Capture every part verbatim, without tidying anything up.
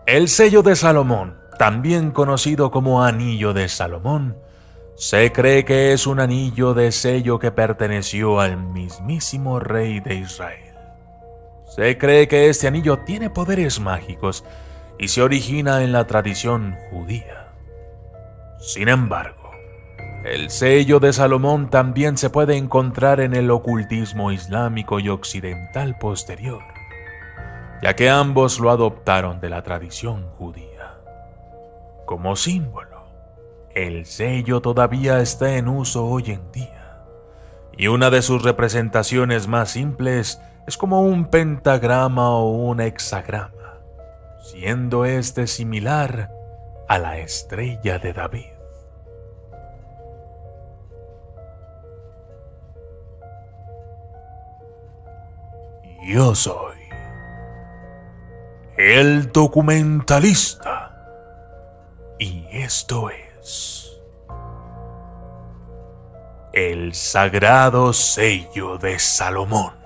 El sello de Salomón, también conocido como Anillo de Salomón, se cree que es un anillo de sello que perteneció al mismísimo rey de Israel. Se cree que este anillo tiene poderes mágicos y se origina en la tradición judía. Sin embargo, el sello de Salomón también se puede encontrar en el ocultismo islámico y occidental posterior, ya que ambos lo adoptaron de la tradición judía. Como símbolo, el sello todavía está en uso hoy en día, y una de sus representaciones más simples es como un pentagrama o un hexagrama, siendo este similar a la estrella de David. Yo soy el documentalista. Y esto es el sagrado sello de Salomón.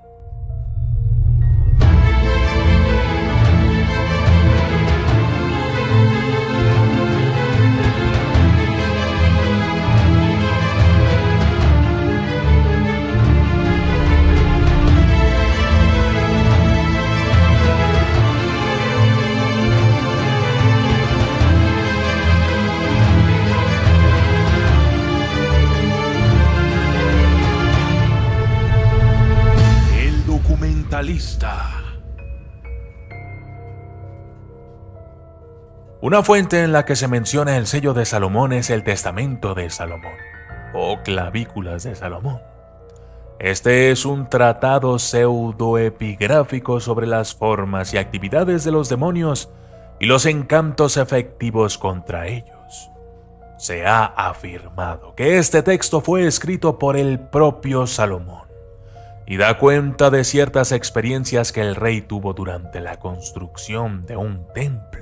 Una fuente en la que se menciona el sello de Salomón es el Testamento de Salomón, o Clavículas de Salomón. Este es un tratado pseudoepigráfico sobre las formas y actividades de los demonios y los encantos efectivos contra ellos. Se ha afirmado que este texto fue escrito por el propio Salomón y da cuenta de ciertas experiencias que el rey tuvo durante la construcción de un templo.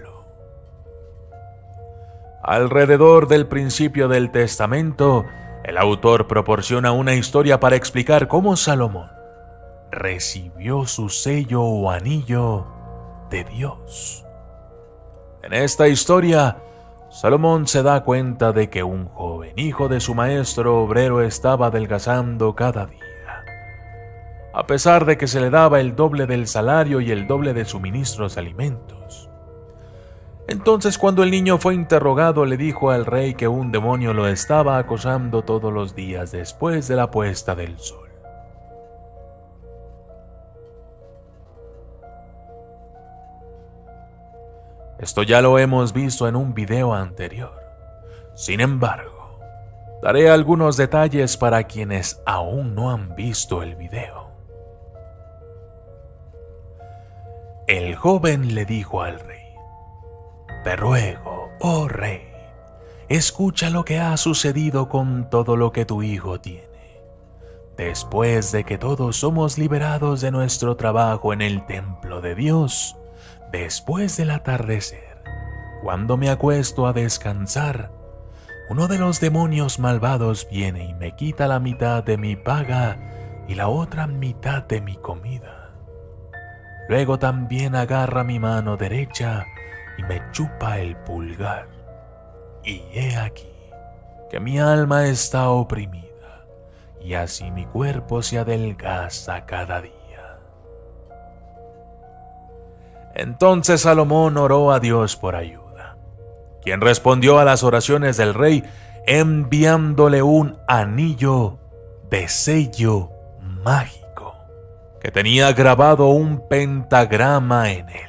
Alrededor del principio del Testamento, el autor proporciona una historia para explicar cómo Salomón recibió su sello o anillo de Dios. En esta historia, Salomón se da cuenta de que un joven hijo de su maestro obrero estaba adelgazando cada día, a pesar de que se le daba el doble del salario y el doble de suministros de alimentos. Entonces, cuando el niño fue interrogado, le dijo al rey que un demonio lo estaba acosando todos los días después de la puesta del sol. Esto ya lo hemos visto en un video anterior. Sin embargo, daré algunos detalles para quienes aún no han visto el video. El joven le dijo al rey: «Te ruego, oh rey, escucha lo que ha sucedido con todo lo que tu hijo tiene. Después de que todos somos liberados de nuestro trabajo en el templo de Dios, después del atardecer, cuando me acuesto a descansar, uno de los demonios malvados viene y me quita la mitad de mi paga y la otra mitad de mi comida. Luego también agarra mi mano derecha y me chupa el pulgar. Y he aquí que mi alma está oprimida, y así mi cuerpo se adelgaza cada día». Entonces Salomón oró a Dios por ayuda, quien respondió a las oraciones del rey enviándole un anillo de sello mágico que tenía grabado un pentagrama en él.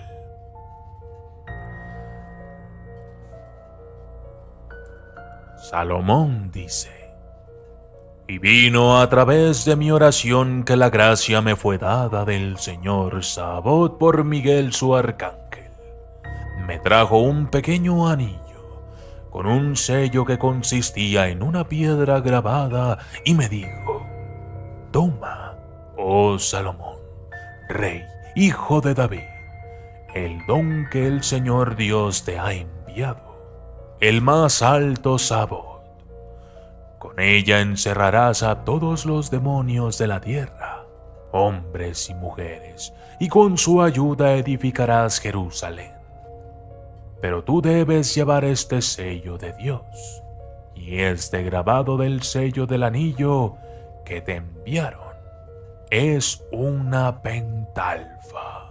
Salomón dice: «Y vino a través de mi oración que la gracia me fue dada del Señor Sabaoth por Miguel su arcángel. Me trajo un pequeño anillo con un sello que consistía en una piedra grabada y me dijo: toma, oh Salomón, rey, hijo de David, el don que el Señor Dios te ha enviado, el más alto Sabaoth. Con ella encerrarás a todos los demonios de la tierra, hombres y mujeres, y con su ayuda edificarás Jerusalén. pero tú debes llevar este sello de Dios y este grabado del sello del anillo que te enviaron es una pentalfa.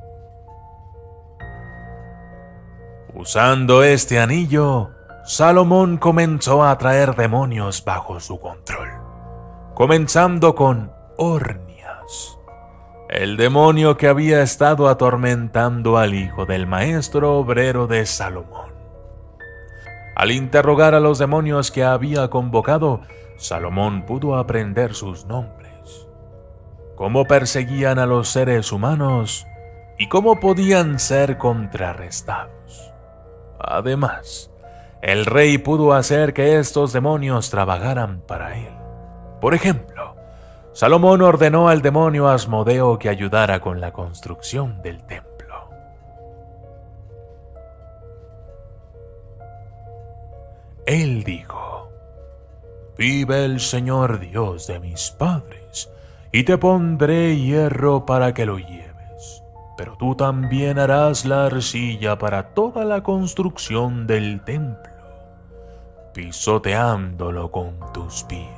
Usando este anillo, Salomón comenzó a atraer demonios bajo su control, comenzando con Ornias, el demonio que había estado atormentando al hijo del maestro obrero de Salomón. Al interrogar a los demonios que había convocado, Salomón pudo aprender sus nombres, cómo perseguían a los seres humanos y cómo podían ser contrarrestados. Además, el rey pudo hacer que estos demonios trabajaran para él. Por ejemplo, Salomón ordenó al demonio Asmodeo que ayudara con la construcción del templo. Él dijo: «Vive el Señor Dios de mis padres, y te pondré hierro para que lo lleves, pero tú también harás la arcilla para toda la construcción del templo, pisoteándolo con tus pies».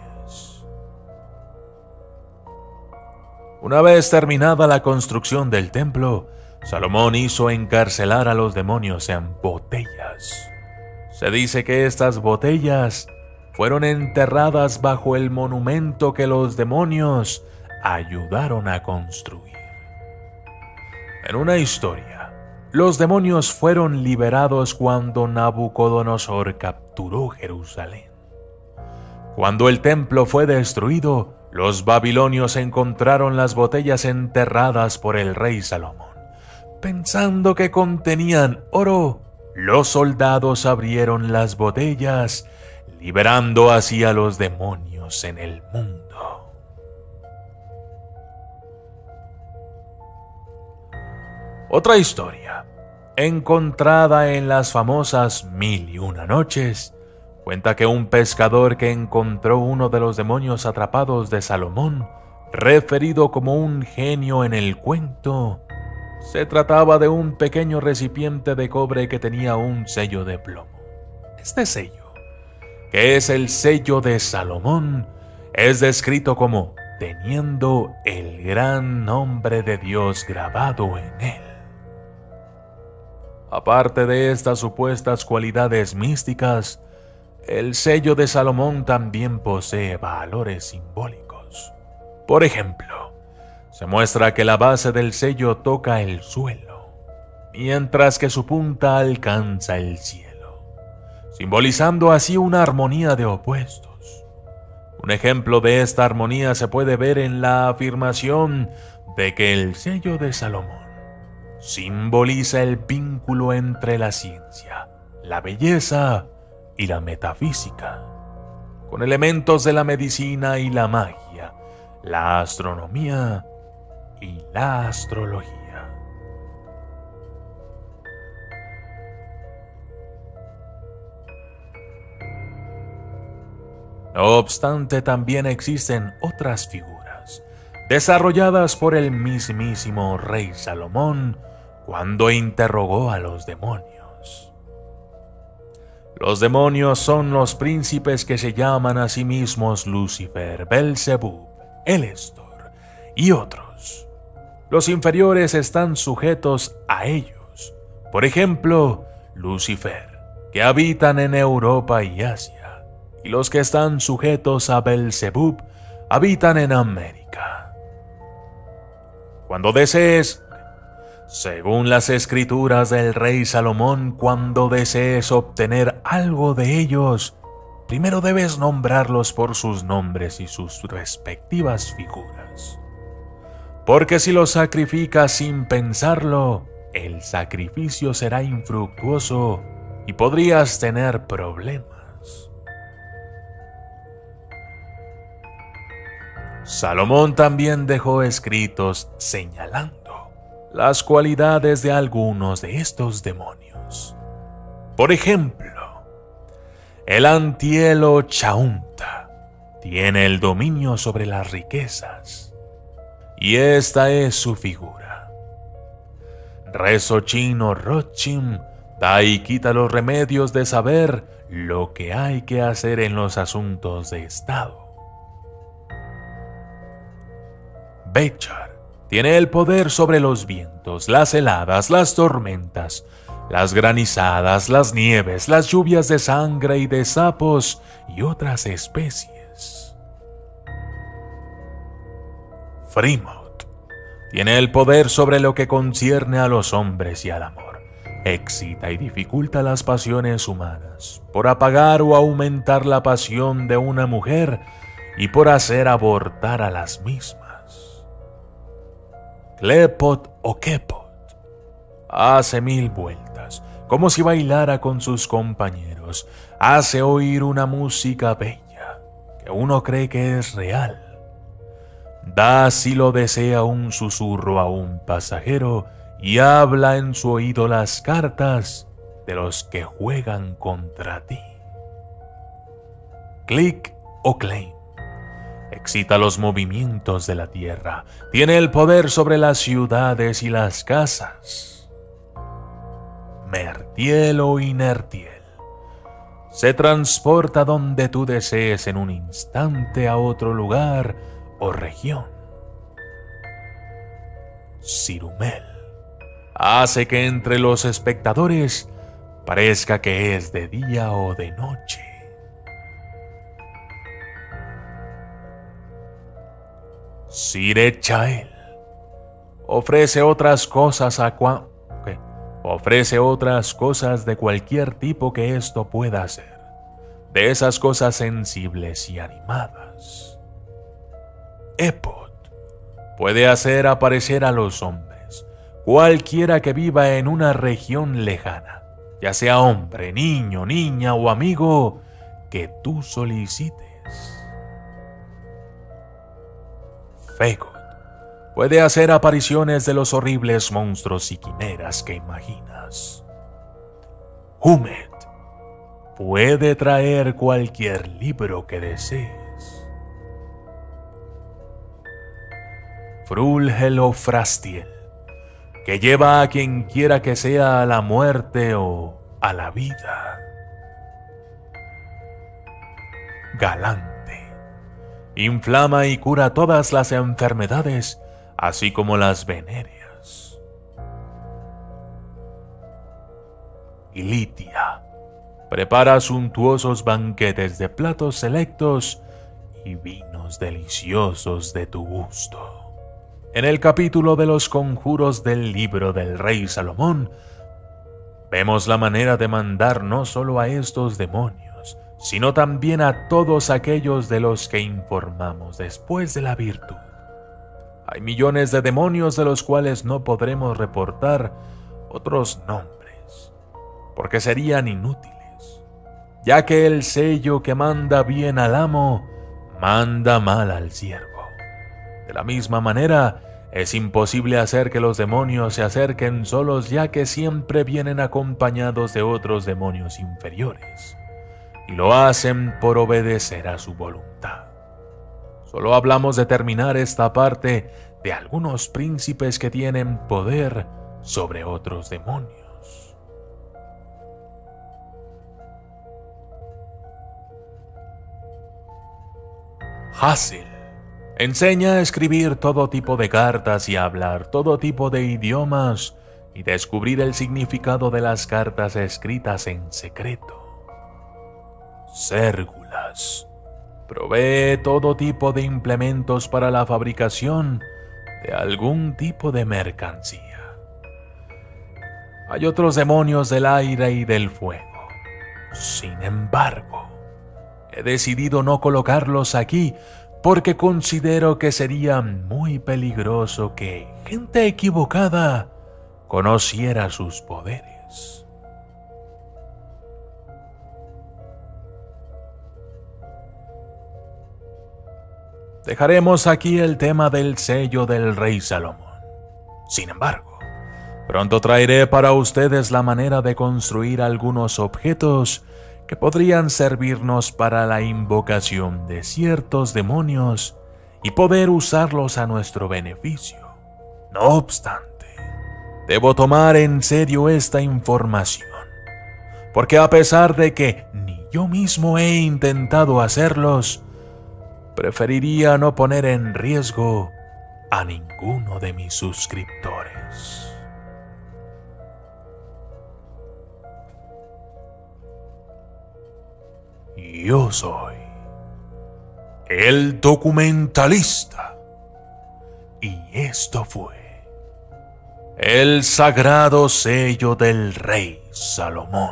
Una vez terminada la construcción del templo, Salomón hizo encarcelar a los demonios en botellas. Se dice que estas botellas fueron enterradas bajo el monumento que los demonios ayudaron a construir. En una historia, los demonios fueron liberados cuando Nabucodonosor capturó Jerusalén. Cuando el templo fue destruido, los babilonios encontraron las botellas enterradas por el rey Salomón. Pensando que contenían oro, los soldados abrieron las botellas, liberando así a los demonios en el mundo. Otra historia, encontrada en las famosas Mil y Una Noches, cuenta que un pescador que encontró uno de los demonios atrapados de Salomón, referido como un genio en el cuento, se trataba de un pequeño recipiente de cobre que tenía un sello de plomo. Este sello, que es el sello de Salomón, es descrito como teniendo el gran nombre de Dios grabado en él. Aparte de estas supuestas cualidades místicas, el sello de Salomón también posee valores simbólicos. Por ejemplo, se muestra que la base del sello toca el suelo, mientras que su punta alcanza el cielo, simbolizando así una armonía de opuestos. Un ejemplo de esta armonía se puede ver en la afirmación de que el sello de Salomón simboliza el vínculo entre la ciencia, la belleza y la metafísica, con elementos de la medicina y la magia, la astronomía y la astrología. No obstante, también existen otras figuras, desarrolladas por el mismísimo rey Salomón cuando interrogó a los demonios. Los demonios son los príncipes que se llaman a sí mismos Lucifer, Belzebub, Elestor y otros. Los inferiores están sujetos a ellos. Por ejemplo, Lucifer, que habitan en Europa y Asia, y los que están sujetos a Belzebub habitan en América. Cuando desees, según las escrituras del rey Salomón, cuando desees obtener algo de ellos, primero debes nombrarlos por sus nombres y sus respectivas figuras. Porque si los sacrificas sin pensarlo, el sacrificio será infructuoso y podrías tener problemas. Salomón también dejó escritos señalando las cualidades de algunos de estos demonios. Por ejemplo, el antielo Chaunta tiene el dominio sobre las riquezas, y esta es su figura. Rezo chino Rochim Da y quita los remedios de saber lo que hay que hacer en los asuntos de Estado. Bechar tiene el poder sobre los vientos, las heladas, las tormentas, las granizadas, las nieves, las lluvias de sangre y de sapos y otras especies. Freemouth tiene el poder sobre lo que concierne a los hombres y al amor. Excita y dificulta las pasiones humanas por apagar o aumentar la pasión de una mujer y por hacer abortar a las mismas. Klepot o Kepot hace mil vueltas, como si bailara con sus compañeros. Hace oír una música bella, que uno cree que es real. Da, si lo desea, un susurro a un pasajero y habla en su oído las cartas de los que juegan contra ti. Click o Claim excita los movimientos de la tierra, tiene el poder sobre las ciudades y las casas. Mertiel o Inertiel se transporta donde tú desees en un instante a otro lugar o región. Cirumel hace que entre los espectadores parezca que es de día o de noche. Sirechael ofrece otras cosas a cua okay. ofrece otras cosas de cualquier tipo que esto pueda ser, de esas cosas sensibles y animadas. Epot puede hacer aparecer a los hombres, cualquiera que viva en una región lejana, ya sea hombre, niño, niña o amigo que tú solicites. Fegot puede hacer apariciones de los horribles monstruos y quimeras que imaginas. Humet puede traer cualquier libro que desees. Frulhel o Frastiel, que lleva a quien quiera que sea a la muerte o a la vida. Galante inflama y cura todas las enfermedades, así como las venéreas. Ilitia prepara suntuosos banquetes de platos selectos y vinos deliciosos de tu gusto. En el capítulo de los conjuros del libro del rey Salomón, vemos la manera de mandar no solo a estos demonios, sino también a todos aquellos de los que informamos después de la virtud. Hay millones de demonios de los cuales no podremos reportar otros nombres, porque serían inútiles, ya que el sello que manda bien al amo, manda mal al siervo. De la misma manera, es imposible hacer que los demonios se acerquen solos, ya que siempre vienen acompañados de otros demonios inferiores, y lo hacen por obedecer a su voluntad. Solo hablamos de terminar esta parte de algunos príncipes que tienen poder sobre otros demonios. Hasil enseña a escribir todo tipo de cartas y a hablar todo tipo de idiomas y descubrir el significado de las cartas escritas en secreto. Cérgulas provee todo tipo de implementos para la fabricación de algún tipo de mercancía. Hay otros demonios del aire y del fuego. Sin embargo, he decidido no colocarlos aquí porque considero que sería muy peligroso que gente equivocada conociera sus poderes. Dejaremos aquí el tema del sello del rey Salomón. Sin embargo, pronto traeré para ustedes la manera de construir algunos objetos que podrían servirnos para la invocación de ciertos demonios y poder usarlos a nuestro beneficio. No obstante, debo tomar en serio esta información, porque a pesar de que ni yo mismo he intentado hacerlos, preferiría no poner en riesgo a ninguno de mis suscriptores. Yo soy el documentalista y esto fue el sagrado sello del rey Salomón.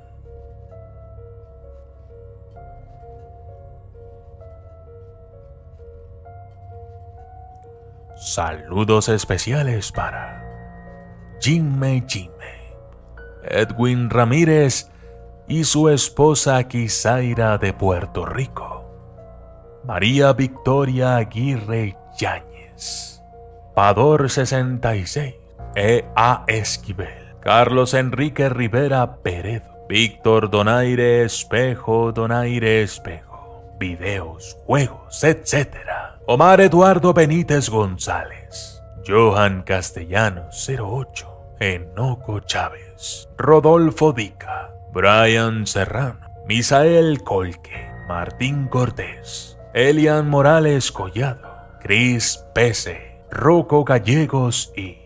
Saludos especiales para Jimmy Jimmy, Edwin Ramírez y su esposa Kisaira de Puerto Rico, María Victoria Aguirre Yáñez, Pador sesenta y seis, E A Esquivel, Carlos Enrique Rivera Peredo, Víctor Donaire Espejo Donaire Espejo, videos, juegos, etcétera. Omar Eduardo Benítez González, Johan Castellanos cero ocho, Enoco Chávez, Rodolfo Dica, Brian Serrano, Misael Colque, Martín Cortés, Elian Morales Collado, Cris Pese, Rocco Gallegos y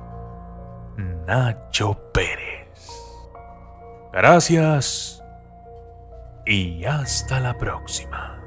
Nacho Pérez. Gracias y hasta la próxima.